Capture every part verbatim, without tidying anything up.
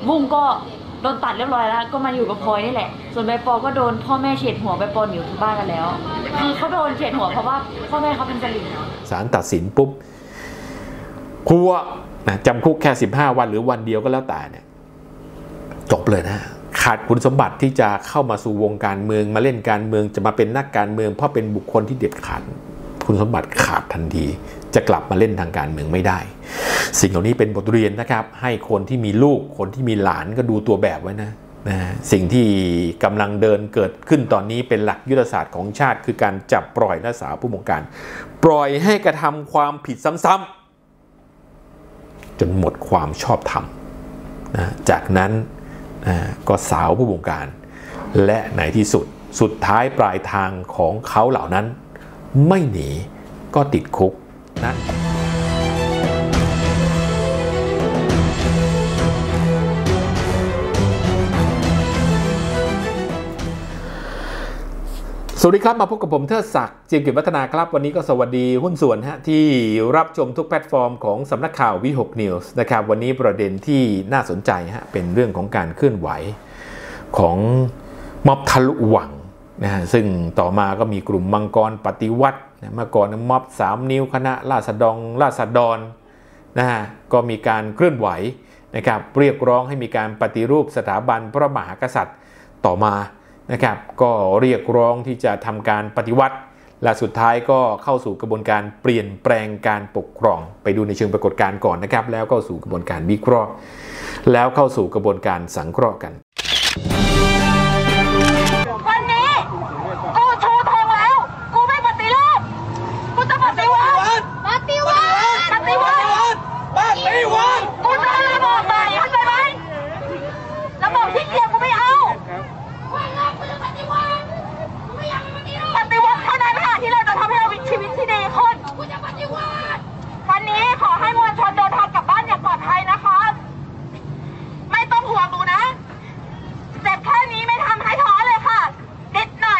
บุ้งก็โดนตัดเรียบร้อยแล้วก็มาอยู่กับพลอยนี่แหละส่วนใบปอก็โดนพ่อแม่เฉดหัวใบปอหนีอยู่ที่บ้านกันแล้วคือเขาโดนเฉดหัวเพราะว่าพ่อแม่เขาเป็นสลิมศาลตัดสินปุ๊บครัวนะจำคุกแค่สิบห้าวันหรือวันเดียวก็แล้วแต่เนี่ยจบเลยนะขาดคุณสมบัติที่จะเข้ามาสู่วงการเมืองมาเล่นการเมืองจะมาเป็นนักการเมืองเพราะเป็นบุคคลที่เด็ดขาดคุณสมบัติขาดทันทีจะกลับมาเล่นทางการเมืองไม่ได้สิ่งเหล่านี้เป็นบทเรียนนะครับให้คนที่มีลูกคนที่มีหลานก็ดูตัวแบบไว้นะนะสิ่งที่กำลังเดินเกิดขึ้นตอนนี้เป็นหลักยุทธศาสตร์ของชาติคือการจับปล่อยรักษาผู้บงการปล่อยให้กระทำความผิดซ้ำๆจนหมดความชอบธรรมนะจากนั้นนะก็สาวผู้บงการและในที่สุดสุดท้ายปลายทางของเขาเหล่านั้นไม่หนีก็ติดคุกนั่นสวัสดีครับมาพบกับผมเทิดศักดิ์เจียมกิจวัฒนาครับวันนี้ก็สวัสดีหุ้นส่วนฮะที่รับชมทุกแพลตฟอร์มของสำนักข่าววิหกนิวส์นะครับวันนี้ประเด็นที่น่าสนใจฮะเป็นเรื่องของการเคลื่อนไหวของม็อบทะลุวังนะฮะซึ่งต่อมาก็มีกลุ่มมังกรปฏิวัติเมื่อก่อนม็อบสามนิ้วคณะราษฎรราษฎรนะฮะก็มีการเคลื่อนไหวนะครับเรียกร้องให้มีการปฏิรูปสถาบันพระมหากษัตริย์ต่อมานะครับก็เรียกร้องที่จะทำการปฏิวัติและสุดท้ายก็เข้าสู่กระบวนการเปลี่ยนแปลงการปกครองไปดูในเชิงปรากฏการณ์ก่อนนะครับแล้วเข้าสู่กระบวนการวิเคราะห์แล้วเข้าสู่กระบวนการสังเคราะห์กันวันนี้กูชูธงแล้วกูไม่ปฏิรูปกูจะปฏิวัติปฏิวัติปฏิวัติปฏิวัติกูจะระบบใหม่เข้าใจไหมระบบที่เกียร์กูไม่เอาปฏิวัติปฏิวัติเท่านั้นค่ะที่เราจะทำให้เรามีชีวิตที่ดีขึ้นกูจะปฏิวัติวันนี้ขอให้มวลชนเดินทางกลับบ้านอย่างปลอดภัยนะคะไม่ต้องห่วงหนูนะเจ็บแค่นี้ไม่ทำให้ท้อเลยค่ะนิดหน่อย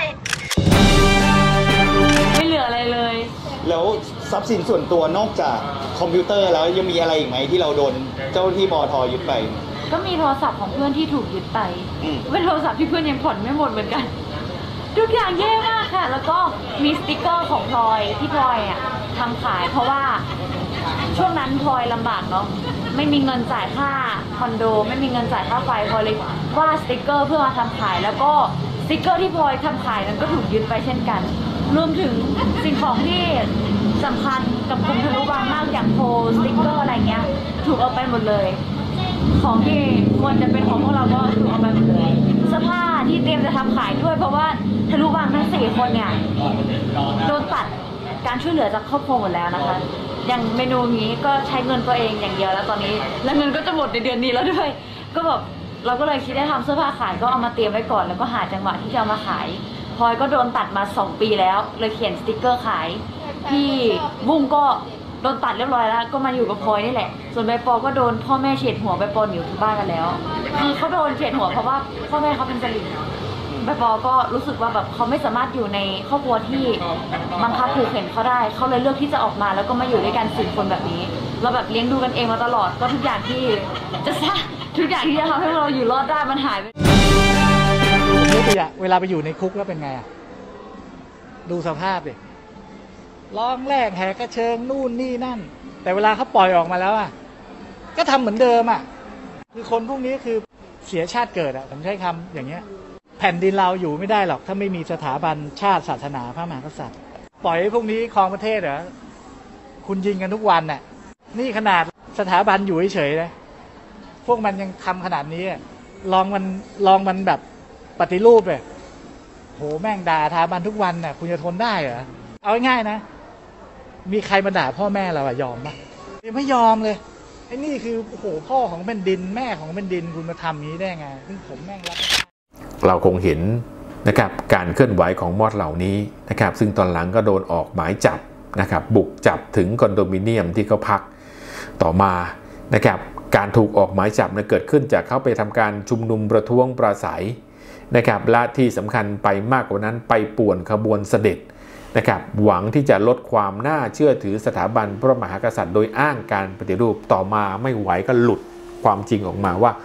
ไม่เหลืออะไรเลยแล้วทรัพย์สินส่วนตัวนอกจากคอมพิวเตอร์แล้วยังมีอะไรอีกไหมที่เราโดนเจ้าที่ปอทยึดไปก็มีโทรศัพท์ของเพื่อนที่ถูกยึดไปเป็นโทรศัพท์ที่เพื่อนยังผ่อนไม่หมดเหมือนกันทุกอย่างแย่มากค่ะแล้วก็มีสติกเกอร์ของพลอยที่พลอยอ่ะทำขายเพราะว่าช่วงนั้นพลอยลำบากเนาะไม่มีเงินจ่ายค่าคอนโดไม่มีเงินจ่ายค่าไฟพลอยเลยวาดสติกเกอร์เพื่อมาทำขายแล้วก็สติกเกอร์ที่พลอยทำขายนั้นก็ถูกยึดไปเช่นกันรวมถึงสิ่งของที่สำคัญกับกลุ่มทะลุวังมากอย่างโพสติกเกอร์อะไรเงี้ยถูกเอาไปหมดเลยของที่ควรจะเป็นของพวกเราก็ถูกเอาไปหมดเลยเสื้อผ้าที่เตรียมจะทำขายด้วยเพราะว่าทะลุวังทั้งสี่คนเนี่ยโดนตัดการช่วยเหลือจากครอบครัวหมดแล้วนะคะอย่างเมนูนี้ก็ใช้เงินตัวเองอย่างเดียวแล้วตอนนี้แล้วเงินก็จะหมดในเดือนนี้แล้วด้วยก็แบบเราก็เลยคิดได้ทำเสื้อผ้าขายก็เอามาเตรียมไว้ก่อนแล้วก็หาจังหวะที่จะเอามาขายพลอยก็โดนตัดมาสองปีแล้วเลยเขียนสติกเกอร์ขายพี่บุ้งก็โดนตัดเรียบร้อยแล้วก็มาอยู่กับพลอยนี่แหละส่วนใบปอก็โดนพ่อแม่เฉดหัวใบปอหนีอยู่ที่บ้านกันแล้วคือเขาโดนเฉดหัวเพราะว่าพ่อแม่เขาเป็นสลิมใบปอก็รู้สึกว่าแบบเขาไม่สามารถอยู่ในครอบครัวที่บังคับผูกเข็นเขาได้เขาเลยเลือกที่จะออกมาแล้วก็มาอยู่ด้วยกันสี่คนแบบนี้เราแบบเลี้ยงดูกันเองมาตลอดก็ทุกอย่างที่จะสร้างทุกอย่างที่จะทำให้เราอยู่รอดได้มันหายไปผมยกตัวอย่างเวลาไปอยู่ในคุกแล้วเป็นไงอ่ะดูสภาพดิร้องแรกแหกกระเชิงนู่นนี่นั่นแต่เวลาเขาปล่อยออกมาแล้วอ่ะก็ทำเหมือนเดิมอ่ะคือคนพวกนี้คือเสียชาติเกิดอ่ะผมใช้คำอย่างเงี้ยแผ่นดินเราอยู่ไม่ได้หรอกถ้าไม่มีสถาบันชาติศาสนาพระมหากษัตริย์ปล่อยให้พวกนี้ครองประเทศเหรอคุณยิงกันทุกวันน่ะนี่ขนาดสถาบันอยู่เฉยๆนะพวกมันยังทำขนาดนี้ลองมันลองมันแบบปฏิรูปเลยโหแม่งด่าสถาบันทุกวันน่ะคุณจะทนได้เหรอเอาง่ายๆนะมีใครมาด่าพ่อแม่เราอะยอมปะไม่ยอมเลยไอ้นี่คือโอ้โหพ่อของแผ่นดินแม่ของแผ่นดินคุณมาทำนี้ได้ไงซึ่งผมแม่งรับเราคงเห็นนะครับการเคลื่อนไหวของมอดเหล่านี้นะครับซึ่งตอนหลังก็โดนออกหมายจับนะครับบุกจับถึงคอนโดมิเนียมที่เขาพักต่อมานะครับการถูกออกหมายจับเนี่ยเกิดขึ้นจากเขาไปทำการชุมนุมประท้วงปราศัยนะครับและที่สำคัญไปมากกว่านั้นไปป่วนขบวนเสด็จนะครับหวังที่จะลดความน่าเชื่อถือสถาบันพระมหากษัตริย์โดยอ้างการปฏิรูปต่อมาไม่ไหวก็หลุดความจริงออกมาว่า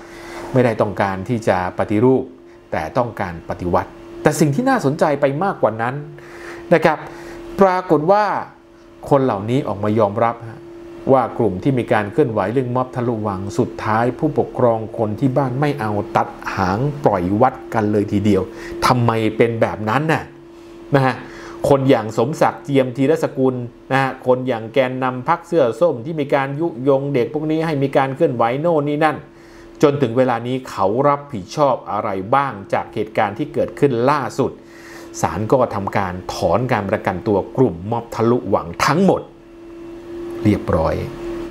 ไม่ได้ต้องการที่จะปฏิรูปแต่ต้องการปฏิวัติแต่สิ่งที่น่าสนใจไปมากกว่านั้นนะครับปรากฏว่าคนเหล่านี้ออกมายอมรับว่ากลุ่มที่มีการเคลื่อนไหวเรื่องม็อบทะลุวังสุดท้ายผู้ปกครองคนที่บ้านไม่เอาตัดหางปล่อยวัดกันเลยทีเดียวทำไมเป็นแบบนั้นน่ะนะฮะคนอย่างสมศักดิ์เจียมธีรสกุลนะฮะคนอย่างแกนนำพรรคเสื้อส้มที่มีการยุยงเด็กพวกนี้ให้มีการเคลื่อนไหวโน่นนี่นั่นจนถึงเวลานี้เขารับผิดชอบอะไรบ้างจากเหตุการณ์ที่เกิดขึ้นล่าสุดศาลก็ทำการถอนการประกันตัวกลุ่มม็อบทะลุวังทั้งหมดเรียบร้อย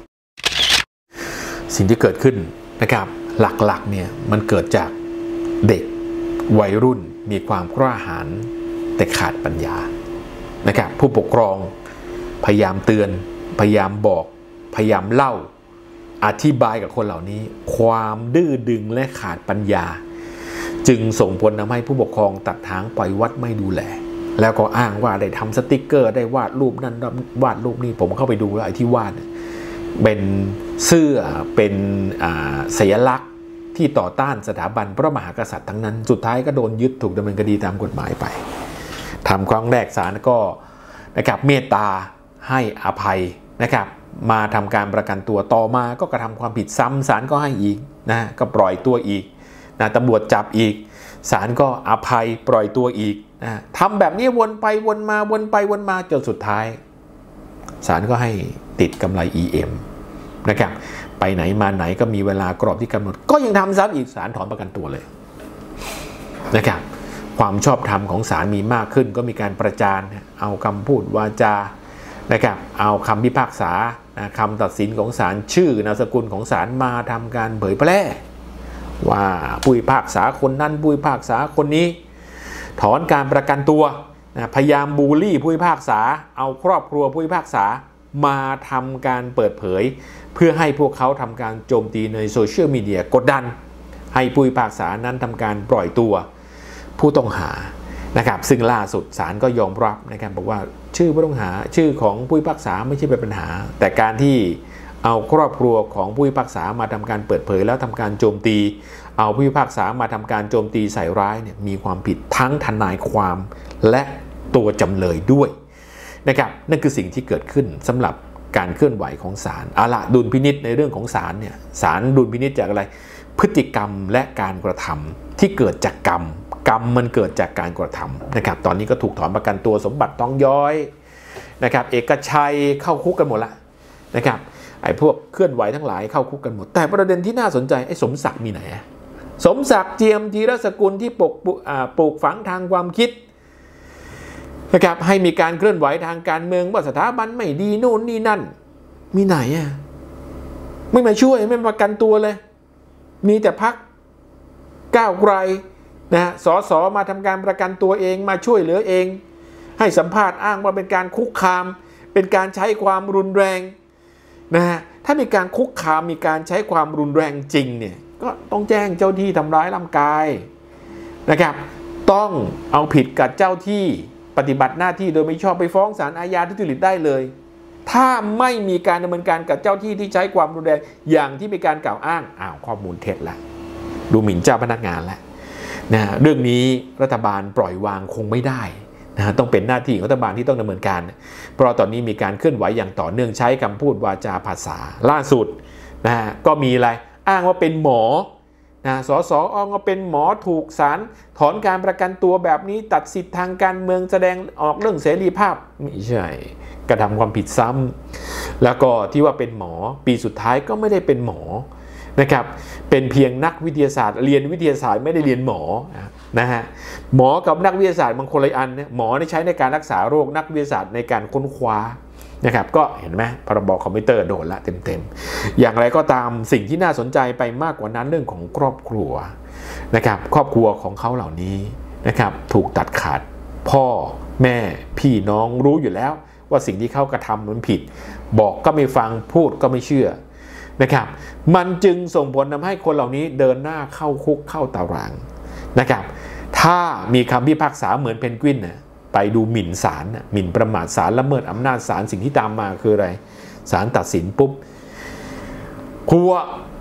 สิ่งที่เกิดขึ้นนะครับหลักๆเนี่ยมันเกิดจากเด็กวัยรุ่นมีความกล้าหาญแต่ขาดปัญญานะครับผู้ปกครองพยายามเตือนพยายามบอกพยายามเล่าอธิบายกับคนเหล่านี้ความดื้อดึงและขาดปัญญาจึงส่งผลทำให้ผู้ปกครองตัดทางปล่อยวัดไม่ดูแลแล้วก็อ้างว่าได้ทำสติ๊กเกอร์ได้วาดรูปนั่นวาดรูปนี่ผมเข้าไปดูแล้วไอ้ที่วาดเป็นเสื้อเป็นสัญลักษณ์ที่ต่อต้านสถาบันพระมหากษัตริย์ทั้งนั้นสุดท้ายก็โดนยึดถูกดำเนินคดีตามกฎหมายไปทำครั้งแรกศาลก็นะครับเมตตาให้อภัยนะครับมาทำการประกันตัวต่อมาก็กระทำความผิดซ้ำศาลก็ให้อีกนะก็ปล่อยตัวอีกนะตำรวจจับอีกศาลก็อภัยปล่อยตัวอีกนะทำแบบนี้วนไปวนมาวนไปวนมาจนสุดท้ายศาลก็ให้ติดกำไร อี เอ็ม นะครับไปไหนมาไหนก็มีเวลากรอบที่กำหนดก็ยังทำซ้ำอีกศาลถอนประกันตัวเลยนะครับความชอบธรรมของศาลมีมากขึ้นก็มีการประจานเอาคำพูดวาจานะครับเอาคำพิพากษาคำตัดสินของศาลชื่อนามสกุลของศาลมาทำการเผยแพร่ว่าผู้พิพากษาคนนั้นผู้พิพากษาคนนี้ถอนการประกันตัวพยายามบูลลี่ผู้พิพากษาเอาครอบครัวผู้พิพากษามาทำการเปิดเผยเพื่อให้พวกเขาทำการโจมตีในโซเชียลมีเดียกดดันให้ผู้พิพากษานั้นทำการปล่อยตัวผู้ต้องหานะครับซึ่งล่าสุดศาลก็ยอมรับนะครับบอกว่าชื่อผู้ต้องหาชื่อของผู้พิพากษาไม่ใช่เป็นปัญหาแต่การที่เอาครอบครัวของผู้พิพากษามาทำการเปิดเผยแล้วทำการโจมตีเอาผู้พิพากษามาทำการโจมตีใส่ร้ายเนี่ยมีความผิดทั้งทนายความและตัวจำเลยด้วยนะครับนั่นคือสิ่งที่เกิดขึ้นสำหรับการเคลื่อนไหวของศาลเอาละดุลพินิจในเรื่องของศาลเนี่ยศาลดุลพินิจจากอะไรพฤติกรรมและการกระทำที่เกิดจากกรรมกรรมมันเกิดจากการกระทำนะครับตอนนี้ก็ถูกถอนประกันตัวสมบัติทองย้อยนะครับเอกชัยเข้าคุกกันหมดละนะครับไอ้พวกเคลื่อนไหวทั้งหลายเข้าคุกกันหมดแต่ประเด็นที่น่าสนใจไอ้สมศักดิ์มีไหนสมศักดิ์เจียมธีรสกุลที่ปกปลูกฝังทางความคิดนะครับให้มีการเคลื่อนไหวทางการเมืองว่าสถาบันไม่ดีโน่นนี่นั่นมีไหนอ่ะไม่มาช่วยไม่มาประกันตัวเลยมีแต่พรรคก้าวไกลนะฮะสสมาทำการประกันตัวเองมาช่วยเหลือเองให้สัมภาษณ์อ้างว่าเป็นการคุกคามเป็นการใช้ความรุนแรงนะฮะถ้ามีการคุกคามมีการใช้ความรุนแรงจริงเนี่ยก็ต้องแจ้งเจ้าที่ทำร้ายร่างกายนะครับต้องเอาผิดกับเจ้าที่ปฏิบัติหน้าที่โดยไม่ชอบไปฟ้องศาลอาญาทุจริตได้เลยถ้าไม่มีการดำเนินการกับเจ้าที่ที่ใช้ความรุนแรงอย่างที่มีการกล่าวอ้างอ้าวข้อมูลเท็จละดูหมิ่นเจ้าพนักงานละนะเรื่องนี้รัฐบาลปล่อยวางคงไม่ได้นะต้องเป็นหน้าที่ของรัฐบาลที่ต้องดำเนินการเพราะตอนนี้มีการเคลื่อนไหวอย่างต่อเนื่องใช้คำพูดวาจาภาษาล่าสุดนะก็มีอะไรอ้างว่าเป็นหมอนะสสอ้างว่าเป็นหมอถูกศาลถอนการประกันตัวแบบนี้ตัดสิทธิ์ทางการเมืองแสดงออกเรื่องเสรีภาพไม่ใช่กระทำความผิดซ้ำแล้วก็ที่ว่าเป็นหมอปีสุดท้ายก็ไม่ได้เป็นหมอนะครับเป็นเพียงนักวิทยาศาสตร์เรียนวิทยาศาสตร์ไม่ได้เรียนหมอนะฮะหมอกับนักวิทยาศาสตร์บางคนละอันเนี่ยหมอได้ใช้ในการรักษาโรคนักวิทยาศาสตร์ในการค้นคว้านะครับก็เห็นไหมพรบคอมพิวเตอร์โดนละเต็มๆอย่างไรก็ตามสิ่งที่น่าสนใจไปมากกว่านั้นเรื่องของครอบครัวนะครับครอบครัวของเขาเหล่านี้นะครับถูกตัดขาดพ่อแม่พี่น้องรู้อยู่แล้วว่าสิ่งที่เขากระทำมันผิดบอกก็ไม่ฟังพูดก็ไม่เชื่อนะครับมันจึงส่งผลทำให้คนเหล่านี้เดินหน้าเข้าคุกเข้าตารางนะครับถ้ามีคำพิพากษาเหมือนเพนกวินนะไปดูหมิ่นศาลหมิ่นประมาทศาลละเมิดอำนาจศาลสิ่งที่ตามมาคืออะไรศาลตัดสินปุ๊บครัว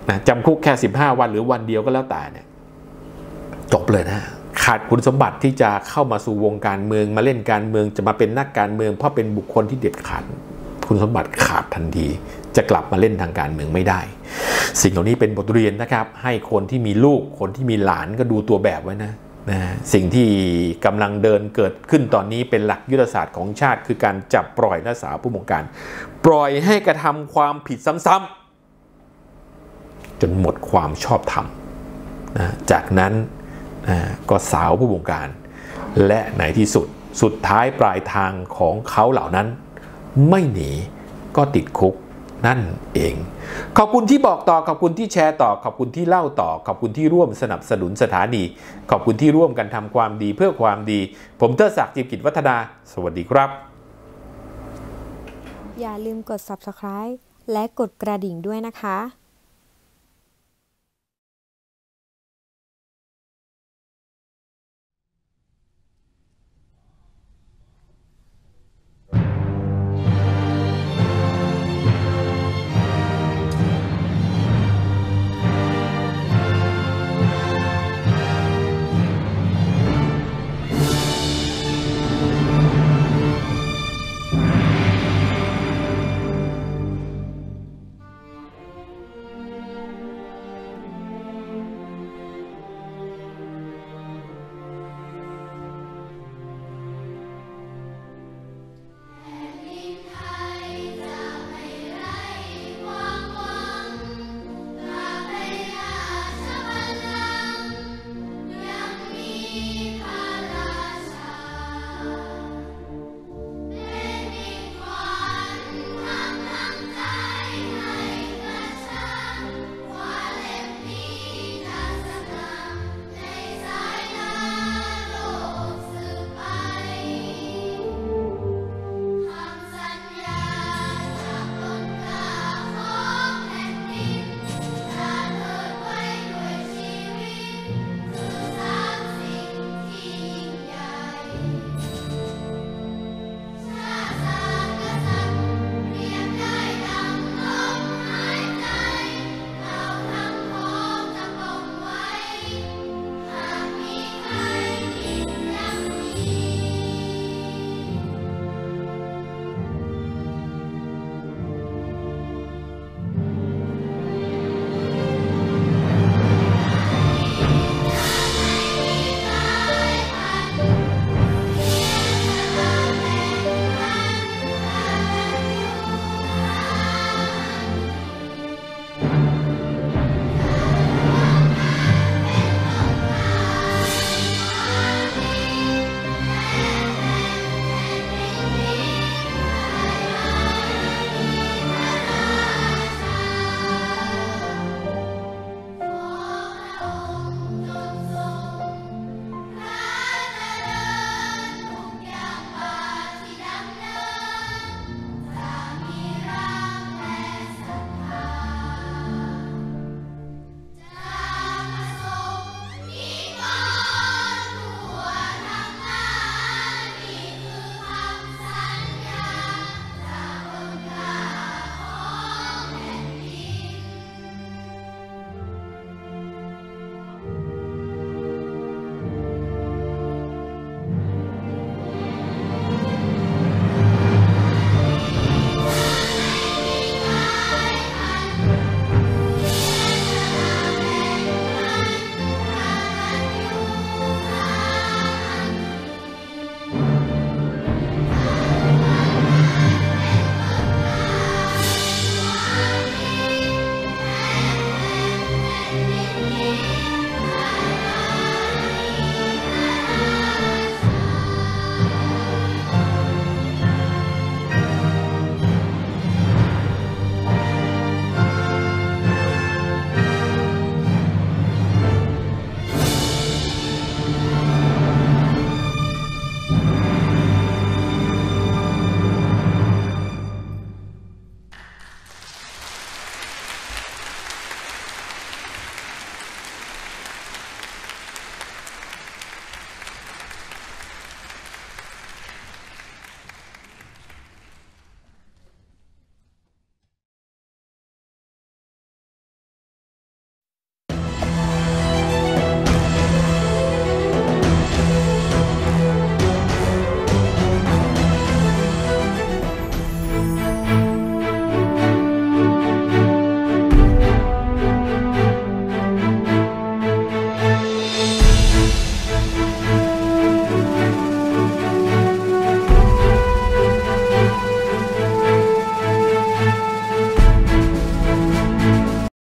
นะจำคุกแค่สิบห้าวันหรือวันเดียวก็แล้วแต่เนี่ยจบเลยนะขาดคุณสมบัติที่จะเข้ามาสู่วงการเมืองมาเล่นการเมืองจะมาเป็นนักการเมืองเพราะเป็นบุคคลที่เด็ดขาดคุณสมบัติขาดทันทีจะกลับมาเล่นทางการเมืองไม่ได้สิ่งเหล่านี้เป็นบทเรียนนะครับให้คนที่มีลูกคนที่มีหลานก็ดูตัวแบบไว้นะนะสิ่งที่กำลังเดินเกิดขึ้นตอนนี้เป็นหลักยุทธศาสตร์ของชาติคือการจับปล่อยนักศึกษาผู้บงการปล่อยให้กระทำความผิดซ้ำๆจนหมดความชอบธรรมนะจากนั้นนะก็สาวผู้บงการและในที่สุดสุดท้ายปลายทางของเขาเหล่านั้นไม่หนีก็ติดคุกนั่นเองขอบคุณที่บอกต่อขอบคุณที่แชร์ต่อขอบคุณที่เล่าต่อขอบคุณที่ร่วมสนับสนุนสถานีขอบคุณที่ร่วมกันทำความดีเพื่อความดีผมเทิดศักดิ์ จิมกิจวัฒนาสวัสดีครับอย่าลืมกด ซับสไครบ์ และกดกระดิ่งด้วยนะคะ